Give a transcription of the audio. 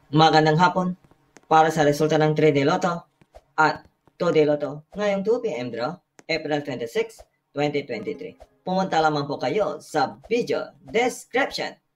Magandang hapon para sa resulta ng 3D Lotto at 2D Lotto ngayong 2 p.m. draw, April 26, 2023. Pumunta lamang po kayo sa video description